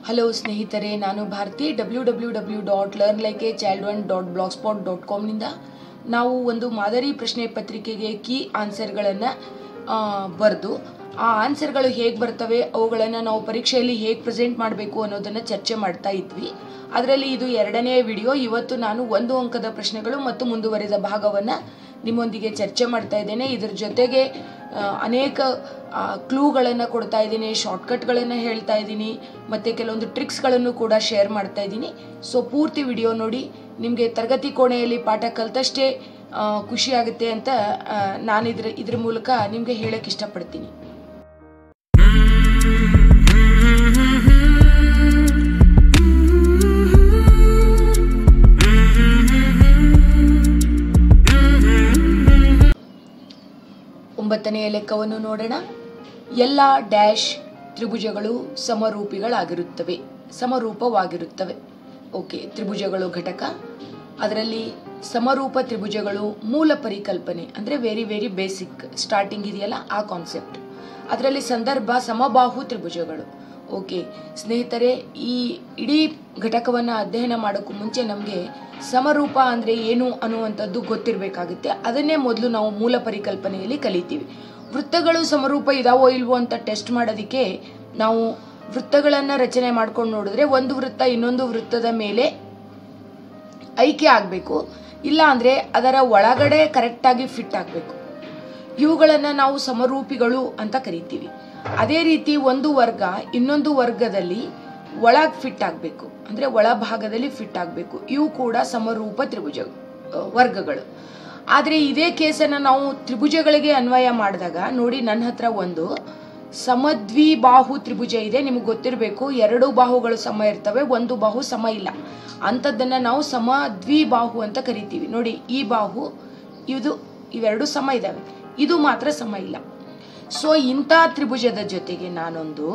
Hello ಸ್ನೇಹಿತರೆ, ನಾನು Bharati. www.learnlikeachild1.blogspot.com ನಿಂದ ನಾವು ಒಂದು ಮಾದರಿ ಪ್ರಶ್ನೆ ಪತ್ರಿಕೆಗೆ ಕೀ ಆನ್ಸರ್ಗಳನ್ನು ಬರೆದು ಆ ಆನ್ಸರ್ಗಳು ಹೇಗೆ ಬರ್ತವೆ, ಅವುಗಳನ್ನು ನಾವು ಪರೀಕ್ಷೆಯಲ್ಲಿ ಹೇಗೆ ಪ್ರೆಸೆಂಟ್ ಮಾಡಬೇಕು ಅನ್ನೋದನ್ನು ಚರ್ಚೆ ಮಾಡ್ತಾ ಇದ್ವಿ. ಅದರಲ್ಲಿ ಇದು ಎರಡನೇ ವಿಡಿಯೋ. ಇವತ್ತು ನಾನು 1 ಅಂಕದ ಪ್ರಶ್ನೆಗಳು ಮತ್ತು ಮುಂದುವರಿದ ಭಾಗವನ್ನು ನಿಮ್ಮೊಂದಿಗೆ ಚರ್ಚೆ ಮಾಡ್ತಾ ಇದ್ದೇನೆ. ಇದರ ಜೊತೆಗೆ ಅನೇಕ ಕ್ಲೂಗಳನ್ನು ಕೊಡ್ತಾ ಇದ್ದೀನಿ, ಶಾರ್ಟ್ಕಟ್ಗಳನ್ನು ಹೇಳ್ತಾ ಇದ್ದೀನಿ ಮತ್ತು ಕೆಲವೊಂದು ಟ್ರಿಕ್ಸ್ಗಳನ್ನು ಕೂಡ ಶೇರ್ ಮಾಡ್ತಾ ಇದ್ದೀನಿ. ಸೊ ಪೂರ್ತಿ ವಿಡಿಯೋ ನೋಡಿ. ನಿಮಗೆ ತರಗತಿ ಕೋಣೆಯಲ್ಲಿ ಪಾಠ ಕಲಿತಷ್ಟೇ ಖುಷಿಯಾಗುತ್ತೆ ಅಂತ ನಾನು ಇದ್ರ ಮೂಲಕ ನಿಮಗೆ ಹೇಳಕ್ಕೆ ಇಷ್ಟಪಡ್ತೀನಿ. ಒಂಬತ್ತನೆಯ ಲೆಕ್ಕವನ್ನು ನೋಡೋಣ. ಎಲ್ಲ ಡ್ಯಾಶ್ ತ್ರಿಭುಜಗಳು ಸಮರೂಪವಾಗಿರುತ್ತವೆ. ಓಕೆ, ತ್ರಿಭುಜಗಳು ಘಟಕ. ಅದರಲ್ಲಿ ಸಮರೂಪ ತ್ರಿಭುಜಗಳು ಮೂಲ ಪರಿಕಲ್ಪನೆ ಅಂದರೆ ವೆರಿ ವೆರಿ ಬೇಸಿಕ್ ಸ್ಟಾರ್ಟಿಂಗ್ ಇದೆಯಲ್ಲ, ಆ ಕಾನ್ಸೆಪ್ಟ್. ಅದರಲ್ಲಿ ಸಂದರ್ಭ ಸಮಬಾಹು ತ್ರಿಭುಜಗಳು. ಓಕೆ ಸ್ನೇಹಿತರೆ, ಈ ಇಡೀ ಘಟಕವನ್ನು ಅಧ್ಯಯನ ಮಾಡೋಕ್ಕೂ ಮುಂಚೆ ನಮಗೆ ಸಮರೂಪ ಅಂದರೆ ಏನು ಅನ್ನುವಂಥದ್ದು ಗೊತ್ತಿರಬೇಕಾಗುತ್ತೆ. ಅದನ್ನೇ ಮೊದಲು ನಾವು ಮೂಲ ಪರಿಕಲ್ಪನೆಯಲ್ಲಿ ಕಲಿತೀವಿ. ವೃತ್ತಗಳು ಸಮರೂಪ ಇದಾವೋ ಇಲ್ವೋ ಅಂತ ಟೆಸ್ಟ್ ಮಾಡೋದಕ್ಕೆ ನಾವು ವೃತ್ತಗಳನ್ನು ರಚನೆ ಮಾಡ್ಕೊಂಡು ನೋಡಿದ್ರೆ ಒಂದು ವೃತ್ತ ಇನ್ನೊಂದು ವೃತ್ತದ ಮೇಲೆ ಐಕ್ಯ ಆಗಬೇಕು, ಇಲ್ಲ ಅಂದರೆ ಅದರ ಒಳಗಡೆ ಕರೆಕ್ಟಾಗಿ ಫಿಟ್ ಆಗಬೇಕು. ಇವುಗಳನ್ನು ನಾವು ಸಮರೂಪಿಗಳು ಅಂತ ಕರಿತೀವಿ. ಅದೇ ರೀತಿ ಒಂದು ವರ್ಗ ಇನ್ನೊಂದು ವರ್ಗದಲ್ಲಿ ಒಳಗೆ ಫಿಟ್ ಆಗಬೇಕು, ಅಂದರೆ ಒಳಭಾಗದಲ್ಲಿ ಫಿಟ್ ಆಗಬೇಕು. ಇವು ಕೂಡ ಸಮರೂಪ ವರ್ಗಗಳು. ಆದರೆ ಇದೇ ಕೇಸನ್ನು ನಾವು ತ್ರಿಭುಜಗಳಿಗೆ ಅನ್ವಯ ಮಾಡಿದಾಗ ನೋಡಿ, ನನ್ನ ಹತ್ರ ಒಂದು ಸಮದ್ವಿಬಾಹು ತ್ರಿಭುಜ ಇದೆ. ನಿಮಗೆ ಗೊತ್ತಿರಬೇಕು, 2 ಬಾಹುಗಳು ಸಮ ಇರ್ತವೆ, ಒಂದು ಬಾಹು ಸಮ ಇಲ್ಲ. ಅಂಥದ್ದನ್ನು ನಾವು ಸಮದ್ವಿಬಾಹು ಅಂತ ಕರಿತೀವಿ. ನೋಡಿ, ಈ ಬಾಹು ಇವೆರಡು ಸಮ ಇದ್ದಾವೆ, ಇದು ಮಾತ್ರ ಸಮ ಇಲ್ಲ. ಸೊ ಇಂಥ ತ್ರಿಭುಜದ ಜೊತೆಗೆ ನಾನೊಂದು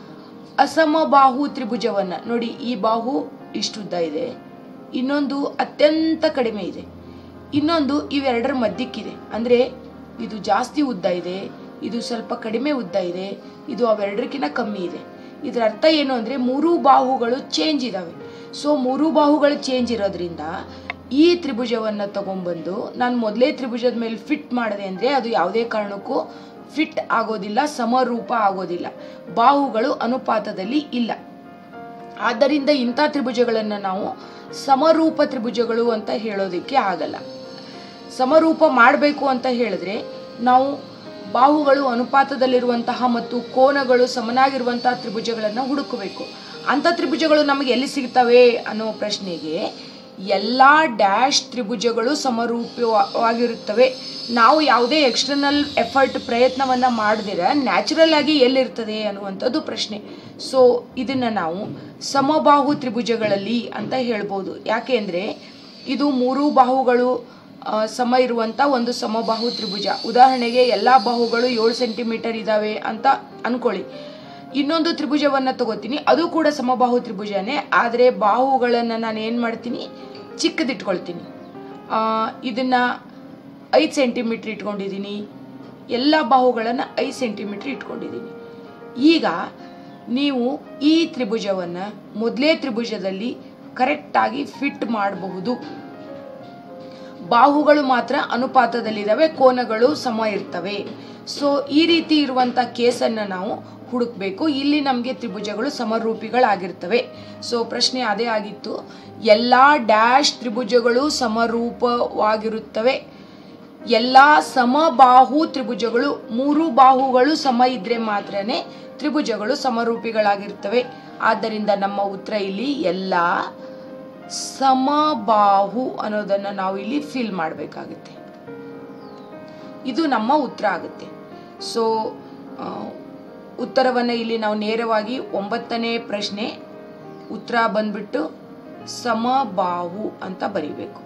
ಅಸಮಬಾಹು ತ್ರಿಭುಜವನ್ನು ನೋಡಿ, ಈ ಬಾಹು ಇಷ್ಟುದ್ದ ಇದೆ, ಇನ್ನೊಂದು ಅತ್ಯಂತ ಕಡಿಮೆ ಇದೆ, ಇನ್ನೊಂದು ಇವೆರಡರ ಮಧ್ಯಕ್ಕಿದೆ. ಅಂದರೆ ಇದು ಜಾಸ್ತಿ ಉದ್ದ ಇದೆ, ಇದು ಸ್ವಲ್ಪ ಕಡಿಮೆ ಉದ್ದ ಇದೆ, ಇದು ಅವೆರಡಕ್ಕಿಂತ ಕಮ್ಮಿ ಇದೆ. ಇದರ ಅರ್ಥ ಏನು ಅಂದರೆ 3 ಬಾಹುಗಳು ಚೇಂಜ್ ಇದ್ದಾವೆ. ಸೊ 3 ಬಾಹುಗಳು ಚೇಂಜ್ ಇರೋದ್ರಿಂದ ಈ ತ್ರಿಭುಜವನ್ನು ತಗೊಂಡ್ಬಂದು ನಾನು ಮೊದಲೇ ತ್ರಿಭುಜದ ಮೇಲೆ ಫಿಟ್ ಮಾಡಿದೆ ಅಂದರೆ ಅದು ಯಾವುದೇ ಕಾರಣಕ್ಕೂ ಫಿಟ್ ಆಗೋದಿಲ್ಲ, ಸಮರೂಪ ಆಗೋದಿಲ್ಲ, ಬಾಹುಗಳು ಅನುಪಾತದಲ್ಲಿ ಇಲ್ಲ. ಆದ್ದರಿಂದ ಇಂಥ ತ್ರಿಭುಜಗಳನ್ನು ನಾವು ಸಮರೂಪ ತ್ರಿಭುಜಗಳು ಅಂತ ಹೇಳೋದಕ್ಕೆ ಆಗಲ್ಲ. ಸಮರೂಪ ಮಾಡಬೇಕು ಅಂತ ಹೇಳಿದ್ರೆ ನಾವು ಬಾಹುಗಳು ಅನುಪಾತದಲ್ಲಿರುವಂತಹ ಮತ್ತು ಕೋನಗಳು ಸಮನಾಗಿರುವಂತಹ ತ್ರಿಭುಜಗಳನ್ನು ಹುಡುಕಬೇಕು. ಅಂಥ ತ್ರಿಭುಜಗಳು ನಮಗೆ ಎಲ್ಲಿ ಸಿಗ್ತವೆ ಅನ್ನೋ ಪ್ರಶ್ನೆಗೆ ಎಲ್ಲ ಡ್ಯಾಶ್ ತ್ರಿಭುಜಗಳು ಸಮರೂಪವಾಗಿರುತ್ತವೆ. ನಾವು ಯಾವುದೇ ಎಕ್ಸ್ಟರ್ನಲ್ ಎಫರ್ಟ್ ಪ್ರಯತ್ನವನ್ನು ಮಾಡದಿರ ನ್ಯಾಚುರಲ್ ಆಗಿ ಎಲ್ಲಿರ್ತದೆ ಅನ್ನುವಂಥದ್ದು ಪ್ರಶ್ನೆ. ಸೊ ಇದನ್ನು ನಾವು ಸಮಬಾಹು ತ್ರಿಭುಜಗಳಲ್ಲಿ ಅಂತ ಹೇಳ್ಬೋದು. ಯಾಕೆ ಅಂದರೆ ಇದು 3 ಬಾಹುಗಳು ಸಮ ಇರುವಂಥ ಒಂದು ಸಮಬಾಹು ತ್ರಿಭುಜ. ಉದಾಹರಣೆಗೆ ಎಲ್ಲ ಬಾಹುಗಳು 7 ಸೆಂಟಿಮೀಟರ್ ಇದ್ದಾವೆ ಅಂತ ಅಂದ್ಕೊಳ್ಳಿ. ಇನ್ನೊಂದು ತ್ರಿಭುಜವನ್ನು ತಗೋತೀನಿ, ಅದು ಕೂಡ ಸಮಬಾಹು ತ್ರಿಭುಜನೇ, ಆದರೆ ಬಾಹುಗಳನ್ನು ನಾನು ಏನು ಮಾಡ್ತೀನಿ, ಚಿಕ್ಕದಿಟ್ಕೊಳ್ತೀನಿ. ಇದನ್ನು 5 ಸೆಂಟಿಮೀಟ್ರ್ ಇಟ್ಕೊಂಡಿದ್ದೀನಿ, ಎಲ್ಲ ಬಾಹುಗಳನ್ನು 5 ಸೆಂಟಿಮೀಟ್ರ್ ಇಟ್ಕೊಂಡಿದ್ದೀನಿ. ಈಗ ನೀವು ಈ ತ್ರಿಭುಜವನ್ನು ಮೊದಲೇ ತ್ರಿಭುಜದಲ್ಲಿ ಕರೆಕ್ಟಾಗಿ ಫಿಟ್ ಮಾಡಬಹುದು. ಬಾಹುಗಳು ಮಾತ್ರ ಅನುಪಾತದಲ್ಲಿದ್ದಾವೆ, ಕೋನಗಳು ಸಮ ಇರ್ತವೆ. ಸೊ ಈ ರೀತಿ ಇರುವಂಥ ಕೇಸನ್ನು ನಾವು ಹುಡುಕಬೇಕು. ಇಲ್ಲಿ ನಮಗೆ ತ್ರಿಭುಜಗಳು ಸಮರೂಪಿಗಳಾಗಿರ್ತವೆ. ಸೊ ಪ್ರಶ್ನೆ ಅದೇ ಆಗಿತ್ತು, ಎಲ್ಲ ಡ್ಯಾಶ್ ತ್ರಿಭುಜಗಳು ಸಮರೂಪವಾಗಿರುತ್ತವೆ. ಎಲ್ಲ ಸಮಬಾಹು ತ್ರಿಭುಜಗಳು 3 ಬಾಹುಗಳು ಸಮ ಇದ್ರೆ ಮಾತ್ರನೇ ತ್ರಿಭುಜಗಳು ಸಮರೂಪಿಗಳಾಗಿರ್ತವೆ. ಆದ್ದರಿಂದ ನಮ್ಮ ಉತ್ತರ ಇಲ್ಲಿ ಎಲ್ಲ ಸಮಬಾಹು ಅನ್ನೋದನ್ನು ನಾವು ಇಲ್ಲಿ ಫಿಲ್ ಮಾಡಬೇಕಾಗುತ್ತೆ. ಇದು ನಮ್ಮ ಉತ್ತರ ಆಗುತ್ತೆ. ಸೊ ಉತ್ತರವನ್ನು ಇಲ್ಲಿ ನಾವು ನೇರವಾಗಿ 9ನೇ ಪ್ರಶ್ನೆ ಉತ್ತರ ಬಂದ್ಬಿಟ್ಟು ಸಮಬಾಹು ಅಂತ ಬರೀಬೇಕು.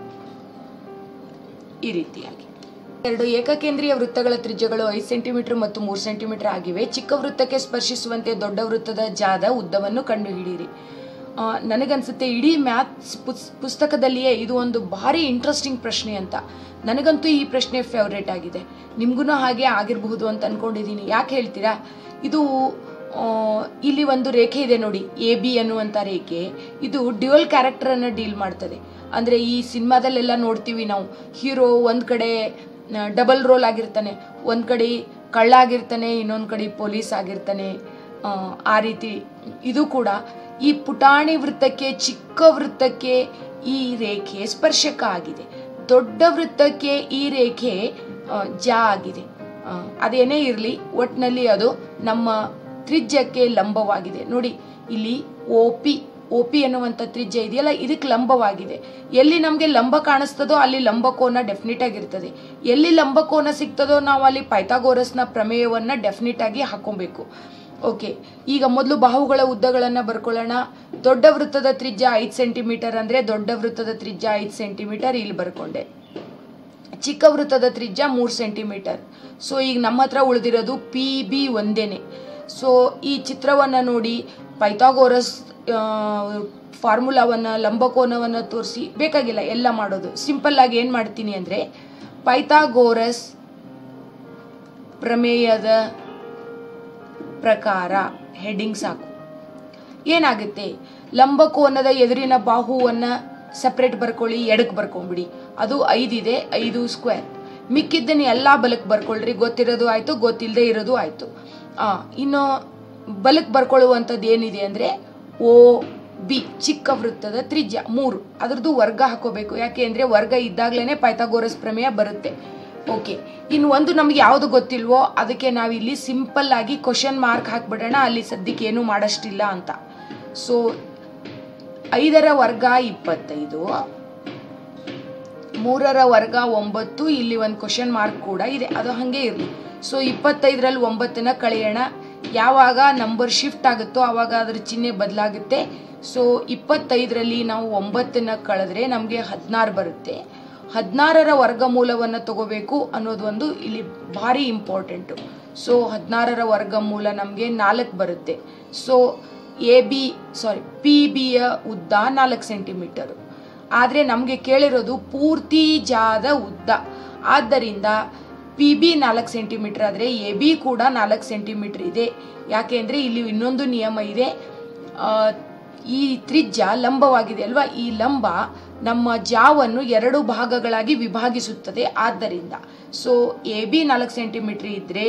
ಈ ರೀತಿಯಾಗಿ 2 ಏಕಕೇಂದ್ರೀಯ ವೃತ್ತಗಳ ತ್ರಿಜ್ಯಗಳು 5 ಸೆಂಟಿಮೀಟರ್ ಮತ್ತು 3 ಸೆಂಟಿಮೀಟರ್ ಆಗಿವೆ. ಚಿಕ್ಕ ವೃತ್ತಕ್ಕೆ ಸ್ಪರ್ಶಿಸುವಂತೆ ದೊಡ್ಡ ವೃತ್ತದ ಜಾದ ಉದ್ದವನ್ನು ಕಂಡುಹಿಡಿಯಿರಿ. ನನಗನ್ಸುತ್ತೆ ಇಡೀ ಮ್ಯಾಥ್ಸ್ ಪುಸ್ತಕದಲ್ಲಿಯೇ ಇದು ಒಂದು ಭಾರಿ ಇಂಟ್ರೆಸ್ಟಿಂಗ್ ಪ್ರಶ್ನೆ ಅಂತ. ನನಗಂತೂ ಈ ಪ್ರಶ್ನೆ ಫೇವ್ರೇಟ್ ಆಗಿದೆ, ನಿಮಗೂ ಹಾಗೆ ಆಗಿರಬಹುದು ಅಂತ ಅಂದ್ಕೊಂಡಿದ್ದೀನಿ. ಯಾಕೆ ಹೇಳ್ತೀರಾ, ಇದು ಇಲ್ಲಿ ಒಂದು ರೇಖೆ ಇದೆ ನೋಡಿ, ಎ ಬಿ ಅನ್ನುವಂಥ ರೇಖೆ. ಇದು ಡ್ಯುಯಲ್ ಕ್ಯಾರೆಕ್ಟರನ್ನು ಡೀಲ್ ಮಾಡ್ತದೆ. ಅಂದರೆ ಈ ಸಿನಿಮಾದಲ್ಲೆಲ್ಲ ನೋಡ್ತೀವಿ ನಾವು, ಹೀರೋ ಒಂದು ಕಡೆ ಡಬಲ್ ರೋಲ್ ಆಗಿರ್ತಾನೆ, ಒಂದು ಕಡೆ ಕಳ್ಳ ಆಗಿರ್ತಾನೆ, ಇನ್ನೊಂದು ಕಡೆ ಪೊಲೀಸ್ ಆಗಿರ್ತಾನೆ. ಆ ರೀತಿ ಇದು ಕೂಡ ಈ ಪುಟಾಣಿ ವೃತ್ತಕ್ಕೆ, ಚಿಕ್ಕ ವೃತ್ತಕ್ಕೆ ಈ ರೇಖೆ ಸ್ಪರ್ಶಕ ಆಗಿದೆ. ದೊಡ್ಡ ವೃತ್ತಕ್ಕೆ ಈ ರೇಖೆ ಜಾ ಆಗಿದೆ. ಅದೇನೇ ಇರಲಿ, ಒಟ್ಟಿನಲ್ಲಿ ಅದು ನಮ್ಮ ತ್ರಿಜ್ಯಕ್ಕೆ ಲಂಬವಾಗಿದೆ. ನೋಡಿ ಇಲ್ಲಿ ಒ ಪಿ ಅನ್ನುವಂಥ ತ್ರಿಜ್ಯ ಇದೆಯಲ್ಲ, ಇದಕ್ಕೆ ಲಂಬವಾಗಿದೆ. ಎಲ್ಲಿ ನಮಗೆ ಲಂಬ ಕಾಣಿಸ್ತದೋ ಅಲ್ಲಿ ಲಂಬಕೋನ ಡೆಫಿನೆಟ್ ಆಗಿರ್ತದೆ. ಎಲ್ಲಿ ಲಂಬಕೋನ ಸಿಗ್ತದೋ ನಾವು ಅಲ್ಲಿ ಪೈಥಾಗೋರಸ್ನ ಪ್ರಮೇಯವನ್ನು ಡೆಫಿನೆಟ್ ಆಗಿ ಹಾಕೊಬೇಕು. ಓಕೆ, ಈಗ ಮೊದಲು ಬಾಹುಗಳ ಉದ್ದಗಳನ್ನು ಬರ್ಕೊಳ್ಳೋಣ. ದೊಡ್ಡ ವೃತ್ತದ ತ್ರಿಜ್ಯ 5 ಸೆಂಟಿಮೀಟರ್ ಅಂದರೆ ದೊಡ್ಡ ವೃತ್ತದ ತ್ರಿಜ್ಯ 5 ಸೆಂಟಿಮೀಟರ್ ಇಲ್ಲಿ ಬರ್ಕೊಂಡೆ. ಚಿಕ್ಕ ವೃತ್ತದ ತ್ರಿಜ್ಯ 3 ಸೆಂಟಿಮೀಟರ್. ಸೊ ಈಗ ನಮ್ಮ ಹತ್ರ ಉಳಿದಿರೋದು ಪಿ ಬಿ ಒಂದೇನೆ. ಸೊ ಈ ಚಿತ್ರವನ್ನು ನೋಡಿ ಪೈಥಾಗೋರಸ್ ಫಾರ್ಮುಲಾವನ್ನು, ಲಂಬಕೋನವನ್ನು ತೋರಿಸಿ ಬೇಕಾಗಿಲ್ಲ ಎಲ್ಲ ಮಾಡೋದು. ಸಿಂಪಲ್ ಆಗಿ ಏನು ಮಾಡ್ತೀನಿ ಅಂದರೆ ಪೈಥಾಗೋರಸ್ ಪ್ರಮೇಯದ ಪ್ರಕಾರ ಹೆಡ್ಡಿಂಗ್ ಸಾಕು. ಏನಾಗುತ್ತೆ, ಲಂಬಕೋನದ ಎದುರಿನ ಬಾಹುವನ್ನು ಸಪ್ರೇಟ್ ಬರ್ಕೊಳ್ಳಿ, ಎಡಕ್ಕೆ ಬರ್ಕೊಂಬಿಡಿ. ಅದು 5 ಇದೆ, 5 ಸ್ಕ್ವೇರ್. ಮಿಕ್ಕಿದ್ದನ್ನು ಎಲ್ಲ ಬಲಕ್ಕೆ ಬರ್ಕೊಳ್ರಿ. ಗೊತ್ತಿರೋದು ಆಯಿತು, ಗೊತ್ತಿಲ್ಲದೆ ಇರೋದು ಆಯಿತು. ಇನ್ನು ಬಲಕ್ಕೆ ಬರ್ಕೊಳ್ಳುವಂಥದ್ದು ಏನಿದೆ ಅಂದರೆ ಓ ಬಿ, ಚಿಕ್ಕ ವೃತ್ತದ ತ್ರಿಜ್ಯ 3, ಅದರದ್ದು ವರ್ಗ ಹಾಕೋಬೇಕು. ಯಾಕೆ ಅಂದರೆ ವರ್ಗ ಇದ್ದಾಗಲೇ ಪೈಥಾಗೋರಸ್ ಪ್ರಮೇಯ ಬರುತ್ತೆ. ಓಕೆ, ಇನ್ನು ಒಂದು ನಮ್ಗೆ ಯಾವುದು ಗೊತ್ತಿಲ್ವೋ ಅದಕ್ಕೆ ನಾವಿಲ್ಲಿ ಸಿಂಪಲ್ ಆಗಿ ಕ್ವಶನ್ ಮಾರ್ಕ್ ಹಾಕ್ಬಿಡೋಣ, ಅಲ್ಲಿ ಸದ್ಯಕ್ಕೆ ಏನು ಮಾಡೋಷ್ಟಿಲ್ಲ ಅಂತ. ಸೊ 5ರ ವರ್ಗ 25, 3ರ ವರ್ಗ 9, ಇಲ್ಲಿ ಒಂದು ಕ್ವಶನ್ ಮಾರ್ಕ್ ಕೂಡ ಇದೆ, ಅದು ಹಾಗೆ ಇರಲಿ. ಸೊ 25ರಲ್ಲಿ 9ನ ಕಳೆಯೋಣ. ಯಾವಾಗ ನಂಬರ್ ಶಿಫ್ಟ್ ಆಗುತ್ತೋ ಆವಾಗ ಅದರ ಚಿಹ್ನೆ ಬದಲಾಗುತ್ತೆ. ಸೊ 25ರಲ್ಲಿ ನಾವು 9ನ ಕಳೆದ್ರೆ ನಮಗೆ 16 ಬರುತ್ತೆ. 16ರ ವರ್ಗಮೂಲವನ್ನು ತಗೋಬೇಕು ಅನ್ನೋದು ಒಂದು ಇಲ್ಲಿ ಭಾರಿ ಇಂಪಾರ್ಟೆಂಟು. ಸೊ 16ರ ವರ್ಗಮೂಲ ನಮಗೆ 4 ಬರುತ್ತೆ. ಸೊ ಪಿ ಬಿಯ ಉದ್ದ 4 ಸೆಂಟಿಮೀಟರು. ಆದರೆ ನಮಗೆ ಕೇಳಿರೋದು ಪೂರ್ತಿ ಜಾದ ಉದ್ದ. ಆದ್ದರಿಂದ ಪಿ ಬಿ 4 ಸೆಂಟಿಮೀಟರ್ ಆದರೆ ಎ ಬಿ ಕೂಡ 4 ಸೆಂಟಿಮೀಟರ್ ಇದೆ. ಯಾಕೆ ಅಂದರೆ ಇಲ್ಲಿ ಇನ್ನೊಂದು ನಿಯಮ ಇದೆ, ಈ ತ್ರಿಜ್ಯ ಲಂಬವಾಗಿದೆ ಅಲ್ವಾ, ಈ ಲಂಬ ನಮ್ಮ ಜಾವನ್ನು 2 ಭಾಗಗಳಾಗಿ ವಿಭಾಗಿಸುತ್ತದೆ. ಆದ್ದರಿಂದ ಸೊ ಎ ಬಿ 4 ಸೆಂಟಿಮೀಟ್ರ್ ಇದ್ದರೆ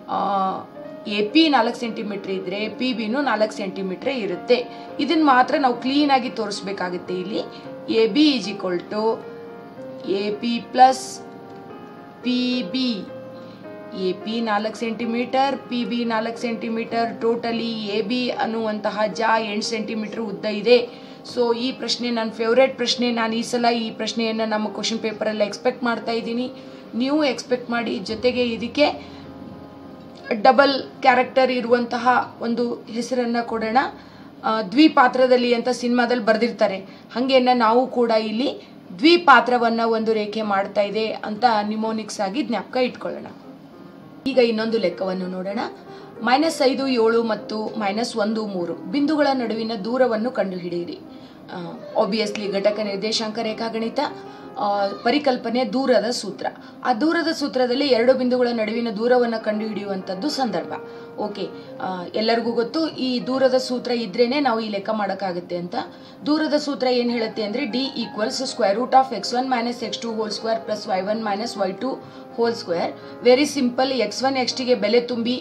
ಎ ಪಿ 4 ಸೆಂಟಿಮೀಟ್ರ್ ಇದ್ದರೆ ಪಿ ಬಿನೂ 4 ಸೆಂಟಿಮೀಟ್ರೇ ಇರುತ್ತೆ. ಇದನ್ನು ಮಾತ್ರ ನಾವು ಕ್ಲೀನಾಗಿ ತೋರಿಸ್ಬೇಕಾಗುತ್ತೆ. ಇಲ್ಲಿ A B is equal to A P plus P B. A P 4 centimetre, P B 4 centimetre, totally A B ಅನ್ನುವಂತಹ ಜಾ 8 ಸೆಂಟಿಮೀಟರ್ ಉದ್ದ ಇದೆ. ಸೊ ಈ ಪ್ರಶ್ನೆ ನನ್ನ ಫೇವ್ರೇಟ್ ಪ್ರಶ್ನೆ. ನಾನು ಈ ಸಲ ಈ ಪ್ರಶ್ನೆಯನ್ನು ನಮ್ಮ ಕ್ವಶನ್ ಪೇಪರಲ್ಲಿ ಎಕ್ಸ್ಪೆಕ್ಟ್ ಮಾಡ್ತಾ ಇದ್ದೀನಿ. ನೀವು ಎಕ್ಸ್ಪೆಕ್ಟ್ ಮಾಡಿ. ಜೊತೆಗೆ ಇದಕ್ಕೆ ಡಬಲ್ ಕ್ಯಾರೆಕ್ಟರ್ ಇರುವಂತಹ ಒಂದು ಹೆಸರನ್ನು ಕೊಡೋಣ. ದ್ವಿಪಾತ್ರದಲ್ಲಿ ಅಂತ ಸಿನಿಮಾದಲ್ಲಿ ಬರೆದಿರ್ತಾರೆ, ಹಾಗೇನ ನಾವು ಕೂಡ ಇಲ್ಲಿ ದ್ವಿಪಾತ್ರವನ್ನು ಒಂದು ರೇಖೆ ಮಾಡ್ತಾ ಇದೆ ಅಂತ ನಿಮೋನಿಕ್ಸ್ ಆಗಿ ಜ್ಞಾಪಕ ಇಟ್ಕೊಳ್ಳೋಣ. ಈಗ ಇನ್ನೊಂದು ಲೆಕ್ಕವನ್ನು ನೋಡೋಣ. -5, 7 ಮತ್ತು -1, 3 ಬಿಂದುಗಳ ನಡುವಿನ ದೂರವನ್ನು ಕಂಡುಹಿಡಿಯಿರಿ. ಆಬ್ವಿಯಸ್ಲಿ ಘಟಕ ನಿರ್ದೇಶಾಂಕ ರೇಖಾಗಣಿತ ಪರಿಕಲ್ಪನೆ ದೂರದ ಸೂತ್ರ. ಆ ದೂರದ ಸೂತ್ರದಲ್ಲಿ 2 ಬಿಂದುಗಳ ನಡುವಿನ ದೂರವನ್ನು ಕಂಡುಹಿಡಿಯುವಂಥದ್ದು ಸಂದರ್ಭ. ಓಕೆ, ಎಲ್ಲರಿಗೂ ಗೊತ್ತು ಈ ದೂರದ ಸೂತ್ರ ಇದ್ರೇನೆ ನಾವು ಈ ಲೆಕ್ಕ ಮಾಡೋಕ್ಕಾಗುತ್ತೆ ಅಂತ. ದೂರದ ಸೂತ್ರ ಏನು ಹೇಳುತ್ತೆ ಅಂದರೆ D = x1 - x2 whole square plus y1 - y2 whole square. Very simple. x1 x2ಗೆ ಬೆಲೆ ತುಂಬಿ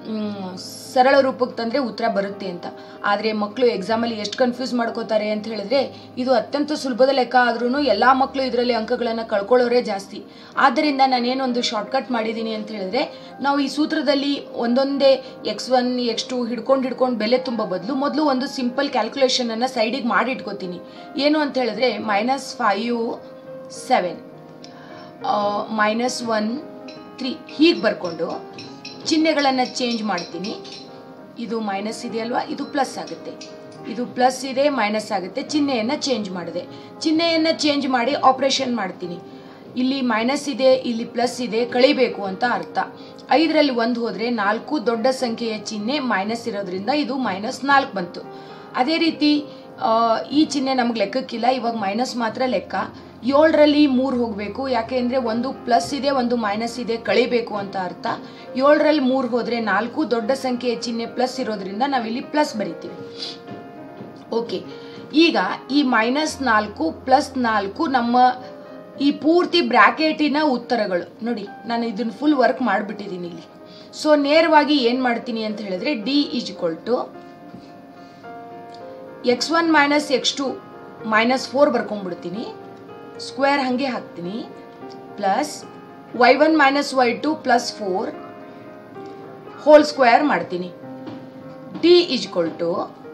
ಸರಳ ರೂಪಕ್ಕೆ ತಂದರೆ ಉತ್ತರ ಬರುತ್ತೆ ಅಂತ. ಆದರೆ ಮಕ್ಕಳು ಎಕ್ಸಾಮಲ್ಲಿ ಎಷ್ಟು ಕನ್ಫ್ಯೂಸ್ ಮಾಡ್ಕೋತಾರೆ ಅಂತ ಹೇಳಿದ್ರೆ, ಇದು ಅತ್ಯಂತ ಸುಲಭದ ಲೆಕ್ಕ ಆದ್ರೂ ಎಲ್ಲ ಮಕ್ಕಳು ಇದರಲ್ಲಿ ಅಂಕಗಳನ್ನು ಕಳ್ಕೊಳ್ಳೋರೇ ಜಾಸ್ತಿ. ಆದ್ದರಿಂದ ನಾನೇನೊಂದು ಶಾರ್ಟ್ಕಟ್ ಮಾಡಿದ್ದೀನಿ ಅಂತ ಹೇಳಿದ್ರೆ, ನಾವು ಈ ಸೂತ್ರದಲ್ಲಿ ಒಂದೊಂದೇ x1 x2 ಹಿಡ್ಕೊಂಡು ಬೆಲೆ ತುಂಬ ಬದಲು ಮೊದಲು ಒಂದು ಸಿಂಪಲ್ ಕ್ಯಾಲ್ಕುಲೇಷನನ್ನು ಸೈಡಿಗೆ ಮಾಡಿ ಇಟ್ಕೋತೀನಿ. ಏನು ಅಂತ ಹೇಳಿದ್ರೆ -5 7 -1 3 ಹೀಗೆ ಬರ್ಕೊಂಡು ಚಿಹ್ನೆಗಳನ್ನು ಚೇಂಜ್ ಮಾಡ್ತೀನಿ. ಇದು ಮೈನಸ್ ಇದೆ ಅಲ್ವಾ, ಇದು ಪ್ಲಸ್ ಆಗುತ್ತೆ. ಇದು ಪ್ಲಸ್ ಇದೆ, ಮೈನಸ್ ಆಗುತ್ತೆ. ಚಿಹ್ನೆಯನ್ನು ಚೇಂಜ್ ಮಾಡಿದೆ. ಚಿಹ್ನೆಯನ್ನು ಚೇಂಜ್ ಮಾಡಿ ಆಪರೇಷನ್ ಮಾಡ್ತೀನಿ. ಇಲ್ಲಿ ಮೈನಸ್ ಇದೆ, ಇಲ್ಲಿ ಪ್ಲಸ್ ಇದೆ, ಕಳಿಬೇಕು ಅಂತ ಅರ್ಥ. 5ರಲ್ಲಿ 1 ಹೋದರೆ 4 ದೊಡ್ಡ ಸಂಖ್ಯೆಯ ಚಿಹ್ನೆ ಮೈನಸ್ ಇರೋದ್ರಿಂದ ಇದು -4 ಬಂತು. ಅದೇ ರೀತಿ ಈ ಚಿಹ್ನೆ ನಮ್ಗೆ ಲೆಕ್ಕಕ್ಕಿಲ್ಲ, ಇವಾಗ ಮೈನಸ್ ಮಾತ್ರ ಲೆಕ್ಕ. 7ರಲ್ಲಿ 3 ಹೋಗಬೇಕು, ಯಾಕೆ ಅಂದರೆ ಒಂದು ಪ್ಲಸ್ ಇದೆ ಒಂದು ಮೈನಸ್ ಇದೆ, ಕಳಿಬೇಕು ಅಂತ ಅರ್ಥ. 7ರಲ್ಲಿ 3 ಹೋದರೆ 4, ದೊಡ್ಡ ಸಂಖ್ಯೆಯ ಚಿಹ್ನೆ ಪ್ಲಸ್ ಇರೋದ್ರಿಂದ ನಾವಿಲ್ಲಿ ಪ್ಲಸ್ ಬರಿತೀವಿ. ಓಕೆ, ಈಗ ಈ -4 +4 ನಮ್ಮ ಈ ಪೂರ್ತಿ ಬ್ರ್ಯಾಕೆಟಿನ ಉತ್ತರಗಳು. ನೋಡಿ, ನಾನು ಇದನ್ನು ಫುಲ್ ವರ್ಕ್ ಮಾಡಿಬಿಟ್ಟಿದ್ದೀನಿ ಇಲ್ಲಿ. ಸೊ ನೇರವಾಗಿ ಏನು ಮಾಡ್ತೀನಿ ಅಂತ ಹೇಳಿದ್ರೆ D = x1 - x2 -4 ಬರ್ಕೊಂಡ್ಬಿಡ್ತೀನಿ, ಸ್ಕ್ವೇರ್ ಹಾಗೆ ಹಾಕ್ತೀನಿ, plus y1 - y2 +4 whole square ಮಾಡ್ತೀನಿ. D =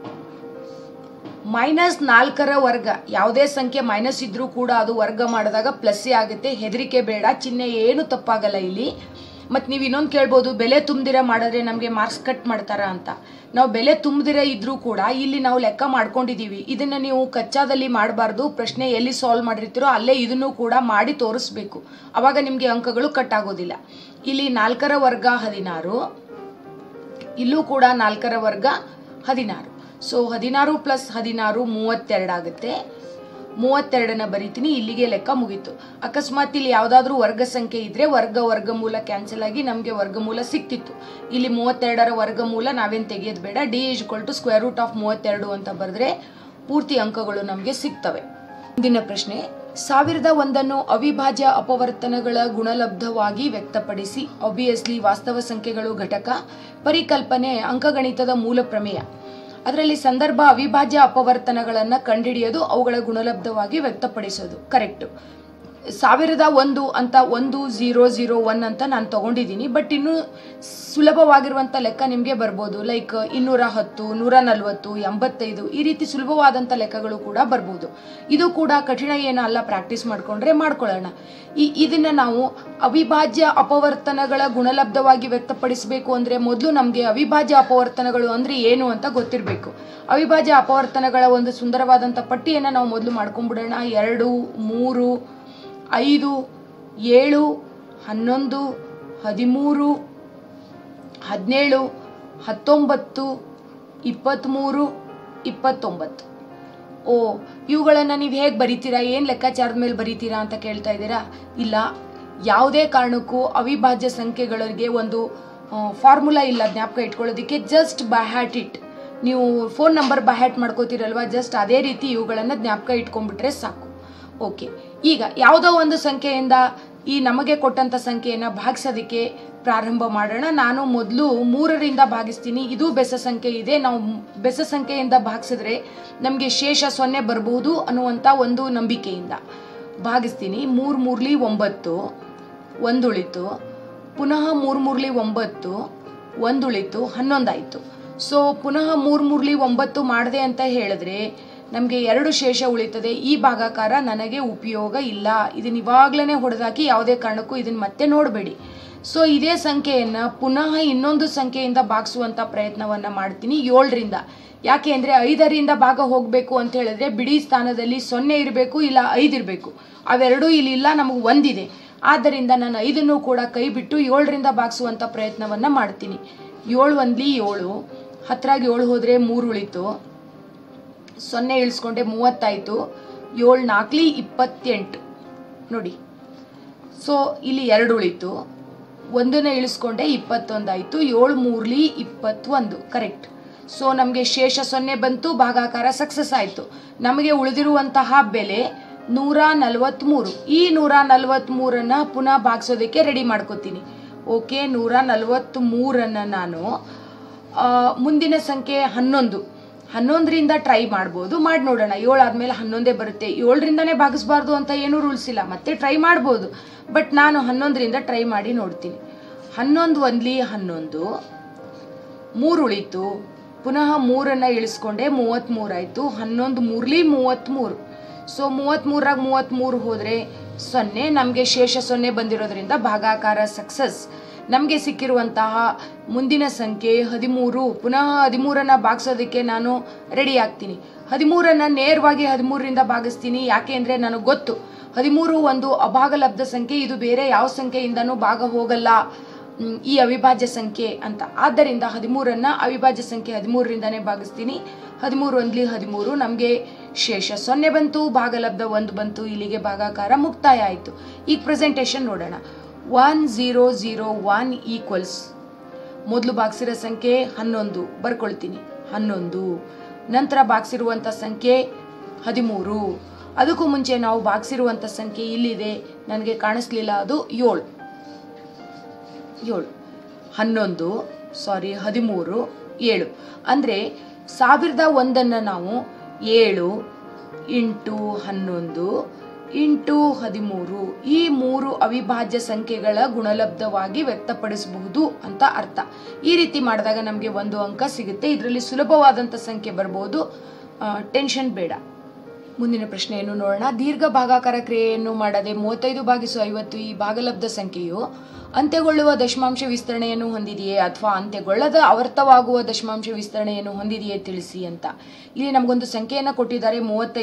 -4ರ ವರ್ಗ. ಯಾವುದೇ ಸಂಖ್ಯೆ ಮೈನಸ್ ಇದ್ರೂ ಕೂಡ ಅದು ವರ್ಗ ಮಾಡಿದಾಗ ಪ್ಲಸ್ಸೇ ಆಗುತ್ತೆ, ಹೆದರಿಕೆ ಬೇಡ, ಚಿಹ್ನೆ ಏನು ತಪ್ಪಾಗಲ್ಲ ಇಲ್ಲಿ. ಮತ್ತು ನೀವು ಇನ್ನೊಂದು ಕೇಳ್ಬೋದು, ಬೆಲೆ ತುಂಬಿದಿರ ಮಾಡಿದ್ರೆ ನಮಗೆ ಮಾರ್ಕ್ಸ್ ಕಟ್ ಮಾಡ್ತಾರಾ ಅಂತ. ನಾವು ಬೆಲೆ ತುಂಬಿದಿರ ಇದ್ರೂ ಕೂಡ ಇಲ್ಲಿ ನಾವು ಲೆಕ್ಕ ಮಾಡ್ಕೊಂಡಿದ್ದೀವಿ. ಇದನ್ನು ನೀವು ಕಚ್ಚಾದಲ್ಲಿ ಮಾಡಬಾರ್ದು, ಪ್ರಶ್ನೆ ಎಲ್ಲಿ ಸಾಲ್ವ್ ಮಾಡಿರ್ತೀರೋ ಅಲ್ಲೇ ಇದನ್ನು ಕೂಡ ಮಾಡಿ ತೋರಿಸ್ಬೇಕು, ಆವಾಗ ನಿಮಗೆ ಅಂಕಗಳು ಕಟ್ ಆಗೋದಿಲ್ಲ. ಇಲ್ಲಿ 4ರ ವರ್ಗ 16, ಇಲ್ಲೂ ಕೂಡ 4ರ ವರ್ಗ 16. ಸೊ 16 + 16 32 ಆಗುತ್ತೆ. 32ನ ಬರಿತೀನಿ, ಇಲ್ಲಿಗೆ ಲೆಕ್ಕ ಮುಗೀತು. ಅಕಸ್ಮಾತ್ ಇಲ್ಲಿ ಯಾವುದಾದ್ರೂ ವರ್ಗ ಸಂಖ್ಯೆ ಇದ್ದರೆ ವರ್ಗಮೂಲ ಕ್ಯಾನ್ಸಲ್ ಆಗಿ ನಮಗೆ ವರ್ಗಮೂಲ ಸಿಕ್ತಿತ್ತು. ಇಲ್ಲಿ 32ರ ವರ್ಗಮೂಲ ನಾವೇನು ತೆಗೆಯೋದು ಬೇಡ. D = √32 ಅಂತ ಬರೆದ್ರೆ ಪೂರ್ತಿ ಅಂಕಗಳು ನಮಗೆ ಸಿಗ್ತವೆ. ಮುಂದಿನ ಪ್ರಶ್ನೆ, 1001 ಅವಿಭಾಜ್ಯ ಅಪವರ್ತನಗಳ ಗುಣಲಬ್ಧವಾಗಿ ವ್ಯಕ್ತಪಡಿಸಿ. ಆಬ್ವಿಯಸ್ಲಿ ವಾಸ್ತವ ಸಂಖ್ಯೆಗಳು ಘಟಕ, ಪರಿಕಲ್ಪನೆ ಅಂಕಗಣಿತದ ಮೂಲ ಪ್ರಮೇಯ. ಅದರಲ್ಲಿ ಸಂದರ್ಭ ಅವಿಭಾಜ್ಯ ಅಪವರ್ತನಗಳನ್ನು ಕಂಡುಹಿಡಿಯೋದು, ಅವುಗಳ ಗುಣಲಬ್ಧವಾಗಿ ವ್ಯಕ್ತಪಡಿಸೋದು. ಕರೆಕ್ಟು. 1001 ಅಂತ 1001 ಅಂತ ನಾನು ತಗೊಂಡಿದ್ದೀನಿ. ಬಟ್ ಇನ್ನೂ ಸುಲಭವಾಗಿರುವಂಥ ಲೆಕ್ಕ ನಿಮಗೆ ಬರ್ಬೋದು. ಲೈಕ್ 210, 140, 85 ಈ ರೀತಿ ಸುಲಭವಾದಂಥ ಲೆಕ್ಕಗಳು ಕೂಡ ಬರ್ಬೋದು. ಇದು ಕೂಡ ಕಠಿಣ ಏನಲ್ಲ, ಪ್ರಾಕ್ಟೀಸ್ ಮಾಡಿಕೊಂಡ್ರೆ ಮಾಡ್ಕೊಳ್ಳೋಣ. ಇದನ್ನು ನಾವು ಅವಿಭಾಜ್ಯ ಅಪವರ್ತನಗಳ ಗುಣಲಬ್ಧವಾಗಿ ವ್ಯಕ್ತಪಡಿಸಬೇಕು ಅಂದರೆ ಮೊದಲು ನಮಗೆ ಅವಿಭಾಜ್ಯ ಅಪವರ್ತನಗಳು ಅಂದರೆ ಏನು ಅಂತ ಗೊತ್ತಿರಬೇಕು. ಅವಿಭಾಜ್ಯ ಅಪವರ್ತನಗಳ ಒಂದು ಸುಂದರವಾದಂಥ ಪಟ್ಟಿಯನ್ನು ನಾವು ಮೊದಲು ಮಾಡ್ಕೊಂಡ್ಬಿಡೋಣ. 2, 3, 5, 7, 11, 13, 17, 19, 23, 29. ಇವುಗಳನ್ನು ನೀವು ಹೇಗೆ ಬರಿತೀರಾ, ಏನು ಲೆಕ್ಕಾಚಾರದ ಮೇಲೆ ಬರಿತೀರಾ ಅಂತ ಕೇಳ್ತಾ ಇದ್ದೀರಾ? ಇಲ್ಲ, ಯಾವುದೇ ಕಾರಣಕ್ಕೂ ಅವಿಭಾಜ್ಯ ಸಂಖ್ಯೆಗಳಿಗೆ ಒಂದು ಫಾರ್ಮುಲಾ ಇಲ್ಲ ಜ್ಞಾಪಕ ಇಟ್ಕೊಳ್ಳೋದಕ್ಕೆ. Just by heart it. ನೀವು ಫೋನ್ ನಂಬರ್ ಬೈ ಹ್ಯಾಟ್ ಮಾಡ್ಕೋತೀರಲ್ವ, ಜಸ್ಟ್ ಅದೇ ರೀತಿ ಇವುಗಳನ್ನು ಜ್ಞಾಪಕ ಇಟ್ಕೊಂಡ್ಬಿಟ್ರೆ ಸಾಕು. ಓಕೆ, ಈಗ ಯಾವುದೋ ಒಂದು ಸಂಖ್ಯೆಯಿಂದ ಈ ನಮಗೆ ಕೊಟ್ಟಂಥ ಸಂಖ್ಯೆಯನ್ನು ಭಾಗಿಸೋದಕ್ಕೆ ಪ್ರಾರಂಭ ಮಾಡೋಣ. ನಾನು ಮೊದಲು 3ರಿಂದ ಭಾಗಿಸ್ತೀನಿ. ಇದು ಬೆಸ ಸಂಖ್ಯೆ ಇದೆ, ನಾವು ಬೆಸ ಸಂಖ್ಯೆಯಿಂದ ಭಾಗಿಸಿದ್ರೆ ನಮಗೆ ಶೇಷ 0 ಬರಬಹುದು ಅನ್ನುವಂಥ ಒಂದು ನಂಬಿಕೆಯಿಂದ ಭಾಗಿಸ್ತೀನಿ. 3 3ಲಿ 9, 1 ಉಳಿತು. ಪುನಃ 3 3ಲಿ 9, 1 ಉಳಿತು, 11 ಆಯಿತು. ಸೊ ಪುನಃ 3 3ಲಿ 9 ಮಾಡಿದೆ ಅಂತ ಹೇಳಿದ್ರೆ ನಮಗೆ 2 ಶೇಷ ಉಳಿತದೆ. ಈ ಭಾಗಾಕಾರ ನನಗೆ ಉಪಯೋಗ ಇಲ್ಲ. ಇದನ್ನ ಇವಾಗಲೇ ಹೊಡೆದಾಕಿ, ಯಾವುದೇ ಕಾರಣಕ್ಕೂ ಇದನ್ನು ಮತ್ತೆ ನೋಡಬೇಡಿ. ಸೊ ಇದೇ ಸಂಖ್ಯೆಯನ್ನು ಪುನಃ ಇನ್ನೊಂದು ಸಂಖ್ಯೆಯಿಂದ ಭಾಗಿಸುವಂಥ ಪ್ರಯತ್ನವನ್ನು ಮಾಡ್ತೀನಿ 7ರಿಂದ. ಯಾಕೆ ಅಂದರೆ 5ರಿಂದ ಭಾಗ ಹೋಗಬೇಕು ಅಂತ ಹೇಳಿದ್ರೆ ಬಿಡಿ ಸ್ಥಾನದಲ್ಲಿ 0 ಇರಬೇಕು, ಇಲ್ಲ 5 ಇರಬೇಕು. ಅವೆರಡೂ ಇಲ್ಲಿ ಇಲ್ಲ, ನಮಗೆ 1 ಇದೆ. ಆದ್ದರಿಂದ ನಾನು 5ನ್ನು ಕೂಡ ಕೈ ಬಿಟ್ಟು 7ರಿಂದ ಭಾಗಿಸುವಂಥ ಪ್ರಯತ್ನವನ್ನು ಮಾಡ್ತೀನಿ. 7 1ಲಿ 7, 10ರಾಗಿ 7 ಹೋದರೆ 3 ಉಳಿತು, 0 ಇಳಿಸ್ಕೊಂಡೆ 30 ಆಯಿತು. 7 4ಲಿ 28 ನೋಡಿ. ಸೊ ಇಲ್ಲಿ 2 ಉಳಿತು, 1ನ ಇಳಿಸ್ಕೊಂಡೆ 21 ಆಯಿತು. 7 3ಲಿ 21 ಕರೆಕ್ಟ್. ಸೊ ನಮಗೆ ಶೇಷ 0 ಬಂತು, ಭಾಗಾಕಾರ ಸಕ್ಸಸ್ ಆಯಿತು. ನಮಗೆ ಉಳಿದಿರುವಂತಹ ಬೆಲೆ 143. ಈ 143ನ್ನು ಪುನಃ ಭಾಗಿಸೋದಕ್ಕೆ ರೆಡಿ ಮಾಡ್ಕೋತೀನಿ. ಓಕೆ, 143ನ್ನು ನಾನು ಮುಂದಿನ ಸಂಖ್ಯೆ 11ರಿಂದ ಟ್ರೈ ಮಾಡ್ಬೋದು, ಮಾಡಿ ನೋಡೋಣ. 7 ಆದಮೇಲೆ 11 ಬರುತ್ತೆ. 7ರಿಂದನೇ ಭಾಗಿಸ್ಬಾರ್ದು ಅಂತ ಏನೂ ರೂಲ್ಸ್ ಇಲ್ಲ, ಮತ್ತೆ ಟ್ರೈ ಮಾಡ್ಬೋದು. ಬಟ್ ನಾನು 11ರಿಂದ ಟ್ರೈ ಮಾಡಿ ನೋಡ್ತೀನಿ. 11 1ಲಿ 11, 3 ಉಳಿತು. ಪುನಃ 3ನ್ನು ಇಳಿಸ್ಕೊಂಡೆ 33 ಆಯಿತು. 11 3ಲಿ 33. ಸೊ 33ರಾಗ 33 ಹೋದರೆ 0, ನಮಗೆ ಶೇಷ 0 ಬಂದಿರೋದ್ರಿಂದ ಭಾಗಾಕಾರ ಸಕ್ಸಸ್. ನಮಗೆ ಸಿಕ್ಕಿರುವಂತಹ ಮುಂದಿನ ಸಂಖ್ಯೆ 13. ಪುನಃ 13ನ್ನು ಭಾಗಿಸೋದಕ್ಕೆ ನಾನು ರೆಡಿ ಆಗ್ತೀನಿ. 13ನ್ನು ನೇರವಾಗಿ 13ರಿಂದ ಭಾಗಿಸ್ತೀನಿ. ಯಾಕೆ ಅಂದರೆ ನನಗೆ ಗೊತ್ತು 13 ಒಂದು ಅಭಾಗಲಬ್ಧ ಸಂಖ್ಯೆ, ಇದು ಬೇರೆ ಯಾವ ಸಂಖ್ಯೆಯಿಂದನೂ ಭಾಗ ಹೋಗಲ್ಲ ಈ ಅವಿಭಾಜ್ಯ ಸಂಖ್ಯೆ ಅಂತ. ಆದ್ದರಿಂದ 13ನ್ನು ಅವಿಭಾಜ್ಯ ಸಂಖ್ಯೆ 13ರಿಂದನೇ ಭಾಗಿಸ್ತೀನಿ. 13 1ಲಿ 13, ನಮಗೆ ಶೇಷ 0 ಬಂತು, ಭಾಗಲಬ್ಧ 1 ಬಂತು, ಇಲ್ಲಿಗೆ ಭಾಗಾಕಾರ ಮುಕ್ತಾಯ ಆಯಿತು. ಈಗ ಪ್ರೆಸೆಂಟೇಷನ್ ನೋಡೋಣ. 1001 ಈಕ್ವಲ್ಸ್ ಮೊದಲು ಭಾಗಿಸಿರೋ ಸಂಖ್ಯೆ 11 ಬರ್ಕೊಳ್ತೀನಿ, 11. ನಂತರ ಭಾಗಿಸಿರುವಂಥ ಸಂಖ್ಯೆ 13. ಅದಕ್ಕೂ ಮುಂಚೆ ನಾವು ಭಾಗಿಸಿರುವಂಥ ಸಂಖ್ಯೆ ಇಲ್ಲಿದೆ, ನನಗೆ ಕಾಣಿಸ್ಲಿಲ್ಲ, ಅದು 7. 11 13 7 ಅಂದರೆ 1001 ನಾವು 7 ಇಂಟು 11 ಇಂಟು 13 ಈ 3 ಅವಿಭಾಜ್ಯ ಸಂಖ್ಯೆಗಳ ಗುಣಲಬ್ಧವಾಗಿ ವ್ಯಕ್ತಪಡಿಸಬಹುದು ಅಂತ ಅರ್ಥ. ಈ ರೀತಿ ಮಾಡಿದಾಗ ನಮಗೆ 1 ಅಂಕ ಸಿಗುತ್ತೆ. ಇದರಲ್ಲಿ ಸುಲಭವಾದಂಥ ಸಂಖ್ಯೆ ಬರ್ಬೋದು, ಟೆನ್ಷನ್ ಬೇಡ. ಮುಂದಿನ ಪ್ರಶ್ನೆಯನ್ನು ನೋಡೋಣ. ದೀರ್ಘ ಭಾಗಾಕಾರ ಕ್ರಿಯೆಯನ್ನು ಮಾಡದೆ 35/50 ಈ ಭಾಗಲಬ್ಧ ಸಂಖ್ಯೆಯು ಅಂತ್ಯಗೊಳ್ಳುವ ದಶಮಾಂಶ ವಿಸ್ತರಣೆಯನ್ನು ಹೊಂದಿದೆಯೇ ಅಥವಾ ಅಂತ್ಯಗೊಳ್ಳದ ಆವರ್ತವಾಗುವ ದಶಮಾಂಶ ವಿಸ್ತರಣೆಯನ್ನು ಹೊಂದಿದೆಯೇ ತಿಳಿಸಿ ಅಂತ. ಇಲ್ಲಿ ನಮಗೊಂದು ಸಂಖ್ಯೆಯನ್ನು ಕೊಟ್ಟಿದ್ದಾರೆ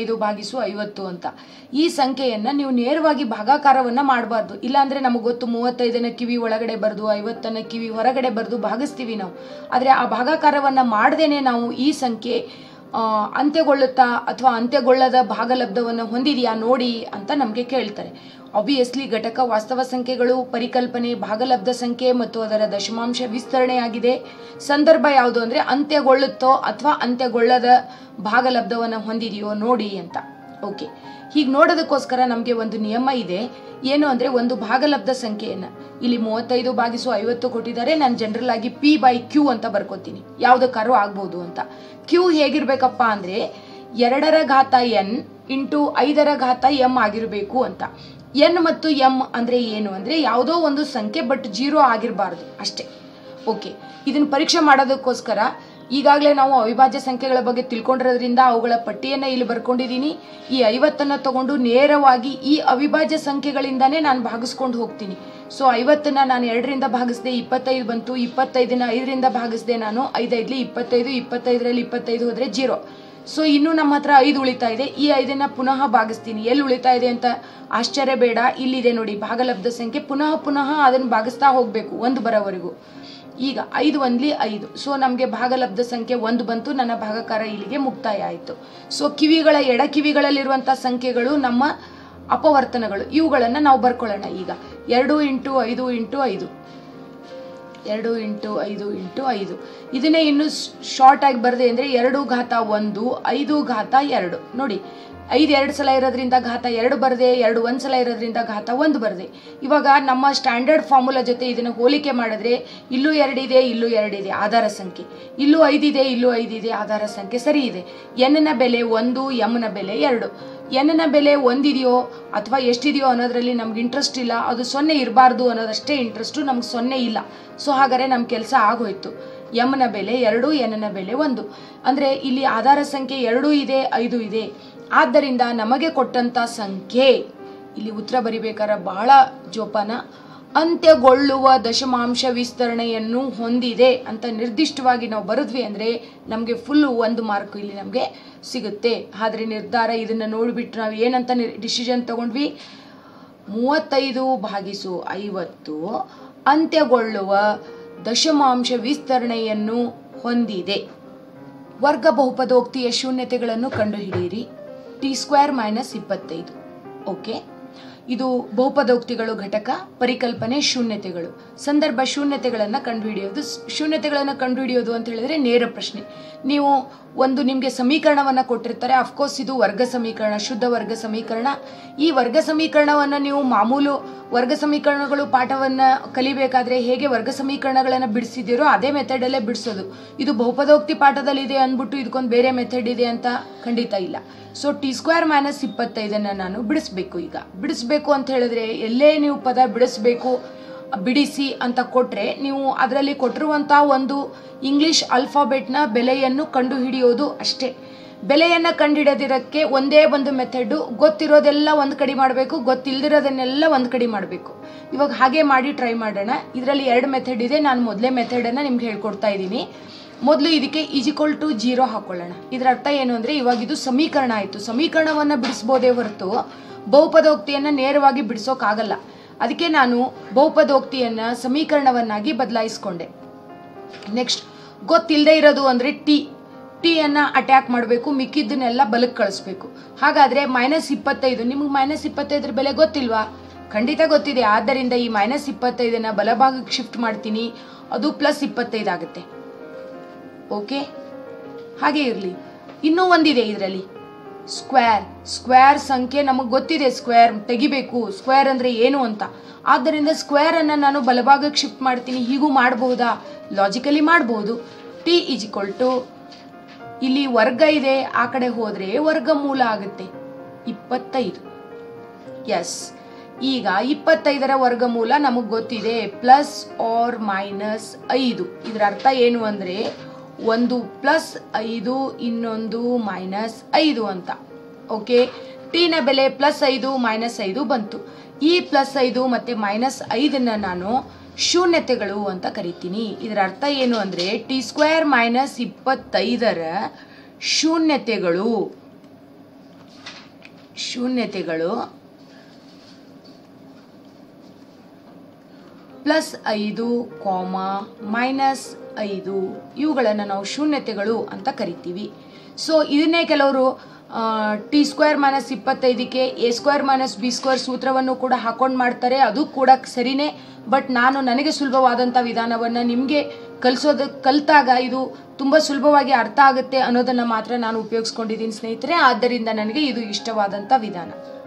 35/50 ಅಂತ. ಈ ಸಂಖ್ಯೆಯನ್ನು ನೀವು ನೇರವಾಗಿ ಭಾಗಾಕಾರವನ್ನು ಮಾಡಬಾರ್ದು. ಇಲ್ಲಾಂದರೆ ನಮಗೆ ಗೊತ್ತು 35ನ ಕಿವಿ ಒಳಗಡೆ ಬರೆದು 50ನ ಕಿವಿ ಹೊರಗಡೆ ಬರೆದು ಭಾಗಿಸ್ತೀವಿ ನಾವು. ಆದರೆ ಆ ಭಾಗಾಕಾರವನ್ನು ಮಾಡದೇನೆ ನಾವು ಈ ಸಂಖ್ಯೆ ಅಂತ್ಯಗೊಳ್ಳುತ್ತಾ ಅಥವಾ ಅಂತ್ಯಗೊಳ್ಳದ ಭಾಗಲಬ್ಧವನ್ನು ಹೊಂದಿದೆಯಾ ನೋಡಿ ಅಂತ ನಮಗೆ ಕೇಳ್ತಾರೆ. ಆಬ್ವಿಯಸ್ಲಿ ಘಟಕ ವಾಸ್ತವ ಸಂಖ್ಯೆಗಳು, ಪರಿಕಲ್ಪನೆ ಭಾಗಲಬ್ಧ ಸಂಖ್ಯೆ ಮತ್ತು ಅದರ ದಶಮಾಂಶ ವಿಸ್ತರಣೆಯಾಗಿದೆ. ಸಂದರ್ಭ ಯಾವುದು ಅಂದರೆ ಅಂತ್ಯಗೊಳ್ಳುತ್ತೋ ಅಥವಾ ಅಂತ್ಯಗೊಳ್ಳದ ಭಾಗಲಬ್ಧವನ್ನು ಹೊಂದಿದೆಯೋ ನೋಡಿ ಅಂತ. ಓಕೆ, ಹೀಗೆ ನೋಡೋದಕ್ಕೋಸ್ಕರ ನಮಗೆ ಒಂದು ನಿಯಮ ಇದೆ. ಏನು ಅಂದರೆ ಒಂದು ಭಾಗಲಬ್ಧ ಸಂಖ್ಯೆಯನ್ನು ಇಲ್ಲಿ 35/50 ಕೊಟ್ಟಿದ್ದಾರೆ. ನಾನು ಜನರಲ್ ಆಗಿ P/Q ಅಂತ ಬರ್ಕೋತೀನಿ, ಯಾವುದಕ್ಕಾದ್ರೂ ಆಗ್ಬೋದು ಅಂತ. Q ಹೇಗಿರ್ಬೇಕಪ್ಪ ಅಂದರೆ 2ರ ಘಾತ n ಇಂಟು 5ರ ಘಾತ m ಆಗಿರಬೇಕು ಅಂತ. n ಮತ್ತು m ಅಂದರೆ ಏನು ಅಂದರೆ ಯಾವುದೋ ಒಂದು ಸಂಖ್ಯೆ ಬಟ್ 0 ಆಗಿರಬಾರ್ದು ಅಷ್ಟೇ. ಓಕೆ, ಇದನ್ನು ಪರೀಕ್ಷೆ ಮಾಡೋದಕ್ಕೋಸ್ಕರ ಈಗಾಗಲೇ ನಾವು ಅವಿಭಾಜ್ಯ ಸಂಖ್ಯೆಗಳ ಬಗ್ಗೆ ತಿಳ್ಕೊಂಡಿರೋದ್ರಿಂದ ಅವುಗಳ ಪಟ್ಟಿಯನ್ನು ಇಲ್ಲಿ ಬರ್ಕೊಂಡಿದ್ದೀನಿ. ಈ 50ನ್ನು ತಗೊಂಡು ನೇರವಾಗಿ ಈ ಅವಿಭಾಜ್ಯ ಸಂಖ್ಯೆಗಳಿಂದಾನೇ ನಾನು ಭಾಗಿಸ್ಕೊಂಡು ಹೋಗ್ತೀನಿ. ಸೊ 50ನ್ನ ನಾನು 2ರಿಂದ ಭಾಗಿಸಿದೆ, 25 ಬಂತು. 25ನ 5ರಿಂದ ಭಾಗಿಸಿದೆ ನಾನು, 5 5 25, 25ರಲ್ಲಿ 25 ಹೋದರೆ 0. ಸೊ ಇನ್ನೂ ನಮ್ಮ ಹತ್ರ 5 ಉಳಿತಾ ಇದೆ. ಈ 5ನ್ನ ಪುನಃ ಭಾಗಿಸ್ತೀನಿ. ಎಲ್ಲಿ ಉಳಿತಾ ಇದೆ ಅಂತ ಆಶ್ಚರ್ಯ ಬೇಡ, ಇಲ್ಲಿದೆ ನೋಡಿ ಭಾಗಲಬ್ಧ ಸಂಖ್ಯೆ. ಪುನಃ ಅದನ್ನು ಭಾಗಿಸ್ತಾ ಹೋಗಬೇಕು 1 ಬರೋವರೆಗೂ. ಈಗ 5 1 5. ಸೊ ನಮಗೆ ಭಾಗಲಬ್ಧ ಸಂಖ್ಯೆ 1 ಬಂತು. ನನ್ನ ಭಾಗಾಕಾರ ಇಲ್ಲಿಗೆ ಮುಕ್ತಾಯ ಆಯಿತು. ಸೊ ಕಿವಿಗಳ ಎಡ ಕಿವಿಗಳಲ್ಲಿರುವಂಥ ಸಂಖ್ಯೆಗಳು ನಮ್ಮ ಅಪವರ್ತನಗಳು. ಇವುಗಳನ್ನು ನಾವು ಬರ್ಕೊಳ್ಳೋಣ. ಈಗ 2 × 5 × 5, 2 × 5 × 5. ಇದನ್ನೇ ಇನ್ನು ಶಾರ್ಟ್ ಆಗಿ ಬರದೆ ಅಂದರೆ 2 ಘಾತ 1 5 ಘಾತ 2 ನೋಡಿ. 5 2 ಸಲ ಇರೋದ್ರಿಂದ ಘಾತ 2 ಬರದೆ, 2 1 ಸಲ ಇರೋದ್ರಿಂದ ಘಾತ 1 ಬರದೆ. ಇವಾಗ ನಮ್ಮ ಸ್ಟ್ಯಾಂಡರ್ಡ್ ಫಾರ್ಮುಲಾ ಜೊತೆ ಇದನ್ನು ಹೋಲಿಕೆ ಮಾಡಿದ್ರೆ ಇಲ್ಲೂ 2 ಇದೆ, ಇಲ್ಲೂ 2 ಇದೆ ಆಧಾರ ಸಂಖ್ಯೆ, ಇಲ್ಲೂ 5 ಇದೆ, ಇಲ್ಲೂ 5 ಇದೆ ಆಧಾರ ಸಂಖ್ಯೆ, ಸರಿ ಇದೆ. n-ನ ಬೆಲೆ 1, m-ನ ಬೆಲೆ 2. n-ನ ಬೆಲೆ 1 ಇದೆಯೋ ಅಥವಾ ಎಷ್ಟಿದೆಯೋ ಅನ್ನೋದ್ರಲ್ಲಿ ನಮ್ಗೆ ಇಂಟ್ರೆಸ್ಟ್ ಇಲ್ಲ. ಅದು 0 ಇರಬಾರ್ದು ಅನ್ನೋದಷ್ಟೇ ಇಂಟ್ರೆಸ್ಟು, ನಮ್ಗೆ 0 ಇಲ್ಲ. ಸೊ ಹಾಗಾದರೆ ನಮ್ಮ ಕೆಲಸ ಆಗೋಯ್ತು. m-ನ ಬೆಲೆ 2, n-ನ ಬೆಲೆ 1. ಅಂದರೆ ಇಲ್ಲಿ ಆಧಾರ ಸಂಖ್ಯೆ 2 ಇದೆ, 5 ಇದೆ. ಆದ್ದರಿಂದ ನಮಗೆ ಕೊಟ್ಟಂಥ ಸಂಖ್ಯೆ ಇಲ್ಲಿ ಉತ್ತರ ಬರಿಬೇಕಾದ್ರೆ ಬಹಳ ಜೋಪಾನ. ಅಂತ್ಯಗೊಳ್ಳುವ ದಶಮಾಂಶ ವಿಸ್ತರಣೆಯನ್ನು ಹೊಂದಿದೆ ಅಂತ ನಿರ್ದಿಷ್ಟವಾಗಿ ನಾವು ಬರೆದ್ವಿ ಅಂದರೆ ನಮಗೆ ಫುಲ್ಲು 1 ಮಾರ್ಕ್ ಇಲ್ಲಿ ನಮಗೆ ಸಿಗುತ್ತೆ. ಆದರೆ ನಿರ್ಧಾರ ಇದನ್ನು ನೋಡಿಬಿಟ್ಟು ನಾವು ಏನಂತ ಡಿಸಿಷನ್ ತಗೊಂಡ್ವಿ, 35/50 ಅಂತ್ಯಗೊಳ್ಳುವ ದಶಮಾಂಶ ವಿಸ್ತರಣೆಯನ್ನು ಹೊಂದಿದೆ. ವರ್ಗ ಬಹುಪದೋಕ್ತಿಯ ಶೂನ್ಯತೆಗಳನ್ನು ಕಂಡುಹಿಡಿಯಿರಿ. t² - 25. ಓಕೆ, ಇದು ಬಹುಪದೋಕ್ತಿಗಳು ಘಟಕ, ಪರಿಕಲ್ಪನೆ ಶೂನ್ಯತೆಗಳು, ಸಂದರ್ಭ ಶೂನ್ಯತೆಗಳನ್ನು ಕಂಡುಹಿಡಿಯೋದು. ಶೂನ್ಯತೆಗಳನ್ನು ಕಂಡುಹಿಡಿಯೋದು ಅಂತ ಹೇಳಿದ್ರೆ ನೇರ ಪ್ರಶ್ನೆ. ನೀವು ಒಂದು ನಿಮಗೆ ಸಮೀಕರಣವನ್ನು ಕೊಟ್ಟಿರ್ತಾರೆ. ಅಫ್ಕೋರ್ಸ್ ಇದು ವರ್ಗ ಸಮೀಕರಣ, ಶುದ್ಧ ವರ್ಗ ಸಮೀಕರಣ. ಈ ವರ್ಗ ಸಮೀಕರಣವನ್ನು ನೀವು ಮಾಮೂಲು ವರ್ಗ ಸಮೀಕರಣಗಳು ಪಾಠವನ್ನು ಕಲಿಬೇಕಾದ್ರೆ ಹೇಗೆ ವರ್ಗ ಸಮೀಕರಣಗಳನ್ನು ಬಿಡಿಸಿದ್ದೀರೋ ಅದೇ ಮೆಥಡಲ್ಲೇ ಬಿಡಿಸೋದು. ಇದು ಬಹುಪದೋಕ್ತಿ ಪಾಠದಲ್ಲಿದೆ ಅಂದ್ಬಿಟ್ಟು ಇದಕ್ಕೊಂದು ಬೇರೆ ಮೆಥಡ್ ಇದೆ ಅಂತ ಖಂಡಿತ ಇಲ್ಲ. ಸೊ t² - 25 ನಾನು ಬಿಡಿಸ್ಬೇಕು. ಈಗ ಬಿಡಿಸ್ಬೇಕು ಅಂತ ಹೇಳಿದ್ರೆ ಎಲ್ಲೇ ನೀವು ಪದ ಬಿಡಿಸ್ಬೇಕು, ಬಿಡಿಸಿ ಅಂತ ಕೊಟ್ಟರೆ ನೀವು ಅದರಲ್ಲಿ ಕೊಟ್ಟಿರುವಂಥ ಒಂದು ಇಂಗ್ಲೀಷ್ ಆಲ್ಫಾಬೆಟ್ನ ಬೆಲೆಯನ್ನು ಕಂಡುಹಿಡಿಯೋದು ಅಷ್ಟೇ. ಬೆಲೆಯನ್ನು ಕಂಡುಹಿಡಿಯೋದಿರೋಕ್ಕೆ ಒಂದೇ ಒಂದು ಮೆಥಡು, ಗೊತ್ತಿರೋದೆಲ್ಲ ಒಂದು ಕಡೆ ಮಾಡಬೇಕು, ಗೊತ್ತಿಲ್ಲದಿರೋದನ್ನೆಲ್ಲ ಒಂದು ಕಡೆ ಮಾಡಬೇಕು. ಇವಾಗ ಹಾಗೆ ಮಾಡಿ ಟ್ರೈ ಮಾಡೋಣ. ಇದರಲ್ಲಿ 2 ಮೆಥಡ್ ಇದೆ. ನಾನು ಮೊದಲೇ ಮೆಥಡನ್ನು ನಿಮ್ಗೆ ಹೇಳ್ಕೊಡ್ತಾ ಇದ್ದೀನಿ. ಮೊದಲು ಇದಕ್ಕೆ = 0 ಹಾಕೊಳ್ಳೋಣ. ಇದರ ಅರ್ಥ ಏನು ಅಂದರೆ ಇವಾಗ ಇದು ಸಮೀಕರಣ ಆಯಿತು. ಸಮೀಕರಣವನ್ನು ಬಿಡಿಸ್ಬೋದೇ ಹೊರತು ಬಹುಪದೋಕ್ತಿಯನ್ನು ನೇರವಾಗಿ ಬಿಡಿಸೋಕ್ಕಾಗಲ್ಲ. ಅದಕ್ಕೆ ನಾನು ಬಹುಪದೋಕ್ತಿಯನ್ನು ಸಮೀಕರಣವನ್ನಾಗಿ ಬದಲಾಯಿಸ್ಕೊಂಡೆ. ನೆಕ್ಸ್ಟ್ ಗೊತ್ತಿಲ್ಲದೆ ಇರೋದು ಅಂದರೆ ಟಿಯನ್ನು ಅಟ್ಯಾಕ್ ಮಾಡಬೇಕು, ಮಿಕ್ಕಿದ್ದನ್ನೆಲ್ಲ ಬಲಕ್ಕೆ ಕಳಿಸ್ಬೇಕು. ಹಾಗಾದರೆ -25 ನಿಮಗೆ -25 ಬೆಲೆ ಗೊತ್ತಿಲ್ವಾ? ಖಂಡಿತ ಗೊತ್ತಿದೆ. ಆದ್ದರಿಂದ ಈ -25 ಬಲಭಾಗಕ್ಕೆ ಶಿಫ್ಟ್ ಮಾಡ್ತೀನಿ, ಅದು +25 ಆಗುತ್ತೆ. ಓಕೆ, ಹಾಗೆ ಇರಲಿ. ಇನ್ನೂ ಒಂದಿದೆ ಇದರಲ್ಲಿ, ಸ್ಕ್ವೇರ್ ಸಂಖ್ಯೆ ನಮಗೆ ಗೊತ್ತಿದೆ. ಸ್ಕ್ವೇರ್ ತೆಗಿಬೇಕು, ಸ್ಕ್ವೇರ್ ಅಂದರೆ ಏನು ಅಂತ. ಆದ್ದರಿಂದ ಸ್ಕ್ವೇರನ್ನು ನಾನು ಬಲಭಾಗಕ್ಕೆ ಶಿಫ್ಟ್ ಮಾಡ್ತೀನಿ. ಹೀಗೂ ಮಾಡಬಹುದಾ? ಲಾಜಿಕಲಿ ಮಾಡಬಹುದು. ಟಿ = ಇಲ್ಲಿ ವರ್ಗ ಇದೆ, ಆ ಕಡೆ ಹೋದರೆ ವರ್ಗಮೂಲ ಆಗುತ್ತೆ 25. ಎಸ್, ಈಗ 25ರ ವರ್ಗಮೂಲ ನಮಗೆ ಗೊತ್ತಿದೆ, +or-5. ಇದರ ಅರ್ಥ ಏನು ಅಂದರೆ ಒಂದು +5 ಇನ್ನೊಂದು -5 ಅಂತ. ಓಕೆ, ಟಿನ ಬೆಲೆ +5 -5 ಬಂತು. ಈ +5 ಮತ್ತು -5 ನಾನು ಶೂನ್ಯತೆಗಳು ಅಂತ ಕರಿತೀನಿ. ಇದರ ಅರ್ಥ ಏನು ಅಂದರೆ t² - 25ರ ಶೂನ್ಯತೆಗಳು +5, -5 ಇವುಗಳನ್ನು ನಾವು ಶೂನ್ಯತೆಗಳು ಅಂತ ಕರಿತೀವಿ. ಸೊ ಇದನ್ನೇ ಕೆಲವರು t² - 25ಕ್ಕೆ a² - b² ಸೂತ್ರವನ್ನು ಕೂಡ ಹಾಕೊಂಡು ಮಾಡ್ತಾರೆ. ಅದು ಕೂಡ ಸರಿನೇ. ಬಟ್ ನಾನು ನನಗೆ ಸುಲಭವಾದಂಥ ವಿಧಾನವನ್ನು ನಿಮಗೆ ಕಲಿತಾಗ ಇದು ತುಂಬ ಸುಲಭವಾಗಿ ಅರ್ಥ ಆಗುತ್ತೆ ಅನ್ನೋದನ್ನು ಮಾತ್ರ ನಾನು ಉಪಯೋಗಿಸ್ಕೊಂಡಿದ್ದೀನಿ ಸ್ನೇಹಿತರೆ. ಆದ್ದರಿಂದ ನನಗೆ ಇದು ಇಷ್ಟವಾದಂಥ ವಿಧಾನ.